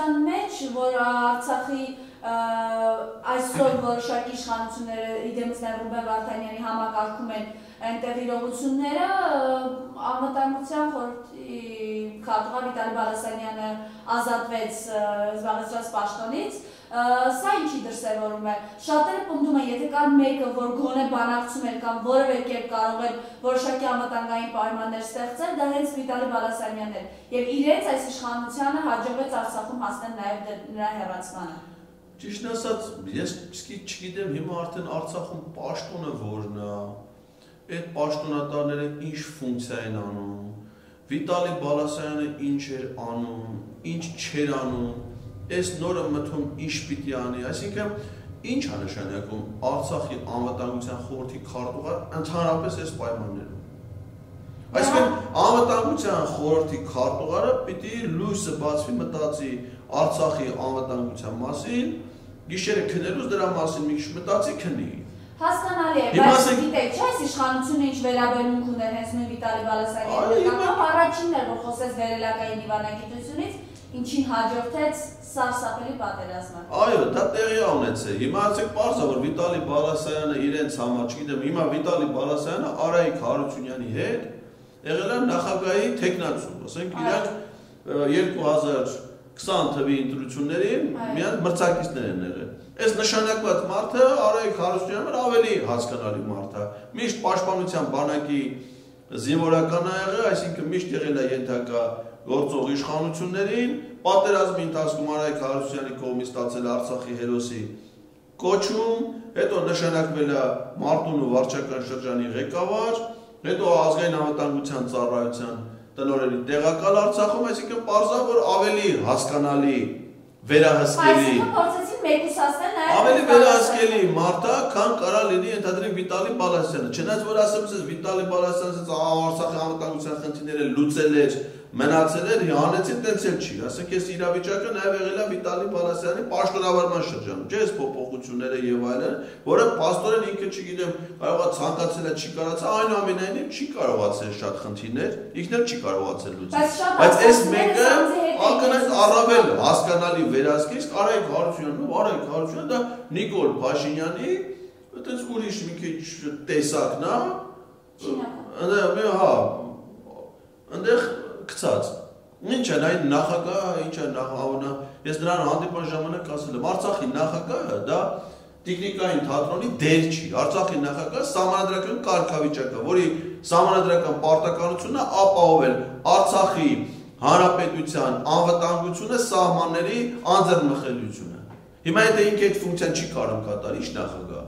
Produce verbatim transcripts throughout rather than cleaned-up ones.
պատմության մեջ, որ Արցախի այսօր որոշակի իշխանությունները իդեմս նաև Ռուբեն Վարդանյանի համակարգում են այնտեղ իրողությունները, անվտանգության խորհրդի քարտուղար Վիտալի Բալասանյանը ազատվեց զբաղեցրած պաշտոնից, սա ինչի դրսևորում է։ Շատերը պնդում են, եթե կար մեկը, որ գոնե բանակցում էր կամ որևէ կերպ կարող էր որոշակի անվտանգային պայմաններ ստեղծել, դա հենց Վիտալի Բալասանյանն էր, եւ իրենց այս իշխանությանը հաջողվեց Արցախում հասնել նաև նրա հեռացմանը։ Ճիշտ ասած, ես չգիտեմ հիմա արդեն Արցախում պաշտոնը որն է, այդ պաշտոնատարները ինչ ֆունկցիա են անում, Վիտալի Բալասանյանը ինչ էր անում, ինչ չէր անում, այս նորը մտքում ինչ պիտի անի, այսինքն ինչ է նշանակում Արցախի անվտանգության խորհրդի քարտուղար ընդհանրապես այս պայմաններում։ Այսինքն անվտանգության խորհրդի քարտուղարը պիտի լույսը բացվի մտածի Արցախի անվտանգության մասին, գիշերը քնելուց դրա մասին մի քիչ մտածի քնի։ Հասկանալի է, բայց գիտեք, չէ՞ այս իշխանությունը ինչ վերաբերմունք ուներ հենց նույն Վիտալի Բալասանյանի նկատմամբ առաջինն էր, որ խոսեց վերելակային դիվանագիտությունից, ինչին հաջորդեց սարսափելի պատերազմը։ Այո, դա տեղի ունեցել։ Հիմա ասեք պարզ է, որ Վիտալի Բալասանյանը իրենց համար, չգիտեմ, հիմա Վիտալի Բալասանյանը Արայիկ Հարությունյանի հետ եղել է նախագահի թեկնածու, ասենք իրանք երկու հազար քսան թվականի ընտրություններին միայն մրցակիցներ են եղել։ Այս նշանակված մարդը Արայիկ Հարությունյանը ավելի հասկանալի մարդ է։ Միշտ պաշտպանության բանակի զինվորական է եղել, այսինքն միշտ եղել է ենթակա գործող իշխանություններին, պատերազմի ընթացքում Արայիկ Հարությունյանի կողմից ստացել Արցախի հերոսի կոչում, հետո նշանակվել է Մարտունու վարչական շրջանի ղեկավար, հետո ազգային անվտանգության ծառայության տնօրենի տեղակալ Արցախում, այսինքն պարզա որ ավելի հասկանալի, վերահսկելի, ավելի վերահսկելի մարդ է, քան կարա լինի ընդհանրեն Վիտալի Բալասյանը։ Չնայած որ ասեմ ես Վիտալի Բալասյանը Արցախի անվտանգության խնդիրները լուծել էր, մնացել էր, հանեցին տենց էլ չի։ Ասենք ես իրավիճակը նաև եղել է Վիտալի Բալասյանի պաշտոնավարման շրջանում, չէ՞ այս փոփոխությունները եւ այլն, որը փաստորեն ինքը չգիտեմ, կարողա ցանկացել է, չի կարողացել, այնուամենայնիվ չի կարողացել շատ խնդիրներ, ինքն էլ չի կարողացել լուծել։ Բայց այս մեկը ակնհայտ առավել հասկանալի վերահսկի, իսկ Արայիկ Հարությունյանը, Արայիկ Հարությունյանը դա Նիկոլ Փաշինյանի այդպես ուրիշ մի քիչ տեսակն է։ Այնտեղ հա, այնտեղ գցած։ Ինչ է այն նախագահը, ինչ է նախահավանա։ Ես նրան հանդիպան ժամանակ ասել եմ, Արցախի նախագահը դա տեխնիկային թատրոնի դեր չի։ Արցախի նախագահը սահմանադրական կարգավիճակ է, որի սահմանադրական պարտականությունը ապահովել Արցախի հանրապետության անվտանգությունը, սահմանների անձեռնմխելիությունը։ Հիմա եթե ինքը այդ ֆունկցիան չի կարող կատարի, ի՞նչ նախագահ։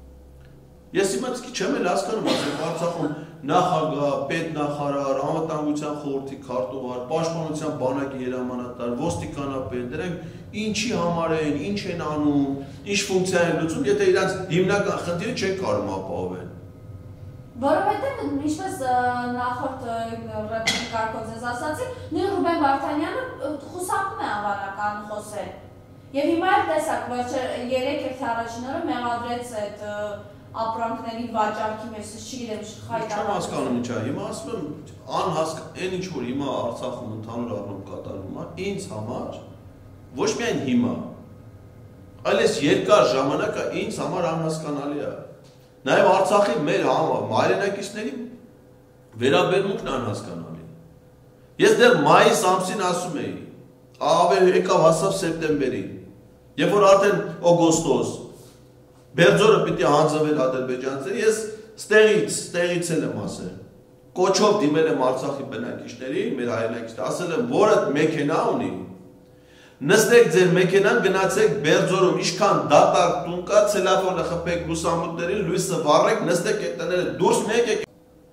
Ես հիմա չեմ էլ հասկանում, ասենք Արցախում նախագահ, պետնախարար, անվտանգության խորհրդի քարտուղար, պաշտպանության բանակի հրամանատար, ոստիկանապետ, դրանք ինչի համար են, ինչ են անում, ինչ ֆունկցիա են լուծում, եթե իրանց հիմնական խնդիրը չեն կարող ապահովել։ Որովհետև ինչպես նախորդ ռեպլիկայով ձեզ ասացի, նույն Ռուբեն Վարդանյանը խուսափում է անվանական խոսել։ Եվ հիմա էլ տեսակ, երեք երթ առաջին օրը մեղադրեց այդ ապրանքների վաճառքի մեջ, չգիտեմ, խայտարարություն։ Չեմ հասկանում ինչա, հիմա ասում եմ, անհասկ, այն ինչ որ հիմա Արցախում ընդհանուր առմամբ կատարվում է, ինձ համար ոչ միայն հիմա, այլ այս երկար ժամանակը ինձ համար անհասկանալի է։ Նաև Արցախի մեր հայրենակիցների վերաբերմունքն անհասկանալի։ Ես դեռ մայիս ամսին ասում էի, ահա եկավ հասավ սեպտեմբերին, երբ որ արդեն օգոստոս Բերձորը պիտի հանձնվել ադրբեջանցիներին, ես ստեղից, ստեղից էլ եմ ասել, կոչով դիմել եմ Արցախի բնակիչների, մեր հայրենակիցների, ասել եմ, որը մեքենա ունի, նստեք ձեր մեքենան, գնացեք Բերձորում, ինչքան դատարկ տուն կա, ցելոֆանը խփեք լուսամուտներին, լույսը վառեք, նստեք այդ տները դուրս մեկ եք։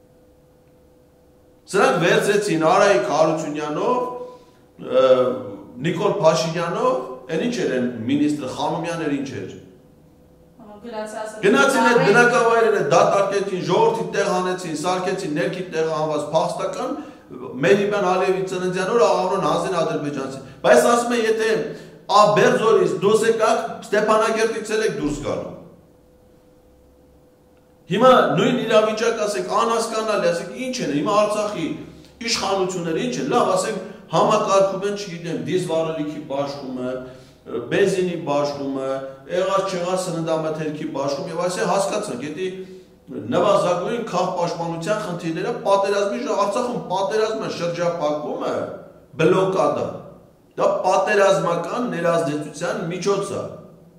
Սրանք վերցրեցին Արայիկ Հարությունյանով, Նիկոլ Փաշինյանով, այն ինչ էր են մինիստրը, Խանոմյաններ ինչ էր։ Գնացին այդ բնակավայրերը դատարկեցին, ժողովրդի տեղ հանեցին, սարքեցին ներքին տեղը հանված փախստական, Մերիբան Ալիևի ծննդյան օրը Աղավնոն հանձին ադրբեջանցին։ Բայց ասում են, եթե Բերձորից դուրս եկաք, Ստեփանագերտից եք դուրս գալու։ Հիմա նույն իրավիճակ ասենք, անհասկանալի, ասենք ինչ են, հիմա Արցախի իշխանությունները ինչ են, լավ, ասենք համակարգում են, չգիտեմ, դիզվառելիքի բաշխումը, բենզինի բաշխումը, եղած չեղած սննդամթերքի բաշխում եւ այսինքն հասկացանք, եթե նվազագույն քաղաքապաշտպանության խնդիրները պատերազմի Արցախում պատերազմը շրջափակումը բլոկադա դա պատերազմական ներազդեցության միջոց է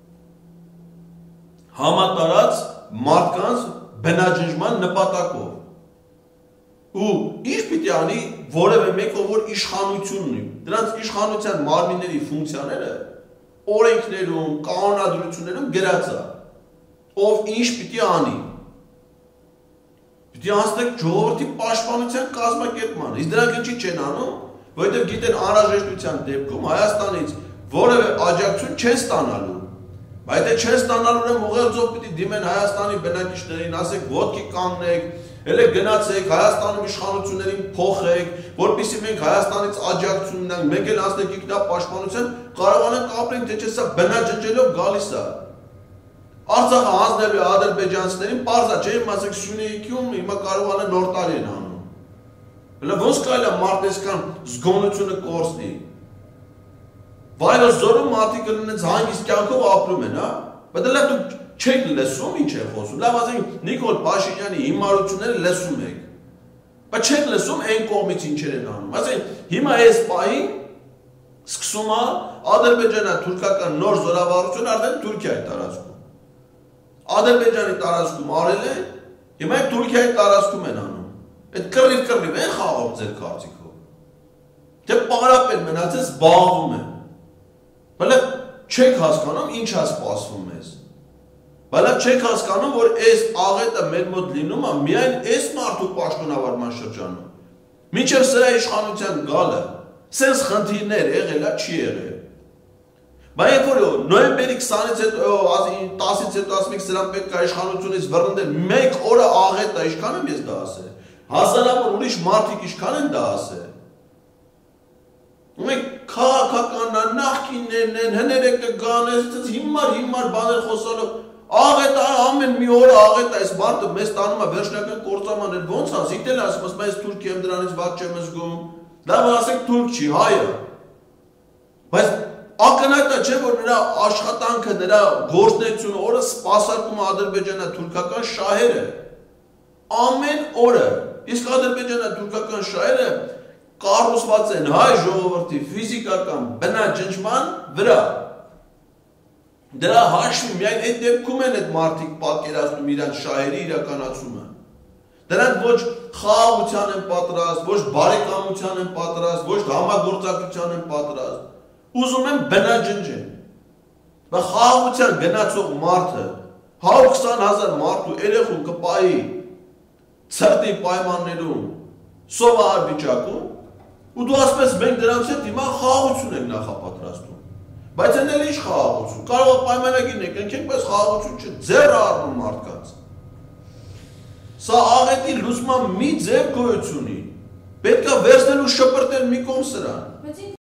համատարած մարդկանց բնաջնջման նպատակով ու ինչ պիտի անի որևէ մեկը որ իշխանություն ունի դրանց իշխանության մարմինների ֆունկցիաները օրենքներում կանոնադրություններում գրած է ով ինչ պիտի անի պիտի անցնեք ժողովրդի պաշտպանության կազմակերպմանը իսկ դրանք ինչի չեն անում որովհետև գիտեն անհրաժեշտության դեպքում Հայաստանից որևէ աջակցություն չեն ստանալու բայց եթե չեն ստանալու ուրեմն ուղերձով պիտի դիմեն Հայաստանի բնակիչներին ասեք ոտքի կանգնեք Elə գնացեք Հայաստանում իշխանություններին փոխեք, որպեսզի մենք Հայաստանից աջակցություն ունենանք, մենք էլ անցնենք ինքնապաշտպանության, կարողանանք ապրենք, թե չէ սա բնաջնջելով գալիս է։ Արցախը հանձնելու է ադրբեջանցիներին, պարզ է, չէ՞ իմ ասեք Սյունեիքում հիմա կարողանան նոր տարի են անում։ Հələ ոնց կարելի է մարդեսկան զգոնությունը կորցնի։ Վայրոց զորում մարդիկ ունենց հանգիստ կյանքով ապրում են, հա։ Բայց դեռ դուք չեք լսում ինչ է խոսում, լավ ասենք Նիկոլ Փաշինյանի հիմարությունները լսում եք, բայց չեք լսում այն կողմից ինչեր են անում, ասենք հիմա այս պահին սկսում է ադրբեջանա-թուրքական նոր զորավարություն արդեն Թուրքիայի տարածքում, Ադրբեջանի տարածքում արել է, հիմա այդ Թուրքիայի տարածքում են անում, այդ կռիվ-կռիվ են խաղում ձեր կարծիքով, թե պարապել մնացած զբաղվում են, բայց չեք հասկանում ինչ է սպասվում մեզ Բայց չեք հասկանում, որ այս աղետը մեր մոտ լինում է միայն այս մարդու պաշտոնավարման շրջանում։ Մինչև սրա իշխանության գալը, սենց խնդիրներ եղել է, չի եղել։ Բայց երբ որ նոյեմբերի քսանից հետո, տասից հետո ասում եք սրան պետք է իշխանությունից վռնդել, մեկ օրը աղետը ինչքան եմ ես դա ասել։ Հազարավոր ուրիշ մարդիկ ինչքան են դա ասել։ Ու մենք քաղաքական նախկիններն են, հներեք կգան, այս հիմար հիմար բաներ խոսալով Աղետ ամեն մի օր աղետ այս մարդը մեզ տանում է վերջնական կործամաններ ոնց ասի դել ասում ասում այս թուրքի եմ դրանից ված չեմ զգում լավ ասեք թուրք չի հայը բայց ակնհայտ է չէ որ նրա աշխատանքը նրա գործունեությունը օրը սպասարկում ադրբեջանա-թուրքական շահերը ամեն օրը իսկ ադրբեջանա-թուրքական շահերը կառուցված են հայ ժողովրդի ֆիզիկական բնաջնջման վրա Դրա հաշվի միայն այդ դեպքում են այդ մարդիկ պատկերացնում իրենց շահերի իրականացումը։ Դրանք ոչ խաղաղության են պատրաստ, ոչ բարեկամության են պատրաստ, ոչ համագործակցության են պատրաստ։ Ուզում են բնաջնջեն։ Բայց խաղաղության գնացող մարդը հարյուր քսան հազար մարդու երեխու կպայի ցրտի պայմաններում սովահար վիճակում ու դու ասես մենք դրանց հետ հիմա խաղաղություն ենք նախապատրաստում։ Բայց այն էլ ինչ խաղաղություն, կարող է պայմանագիր կնքենք, բայց խաղաղություն չէ, ձեռ առնում մարդկանց։ Սա աղետի լուսման մի ձև գոյություն ունի, պետք է վերցնել ու շպրտել մի կողմ սրան։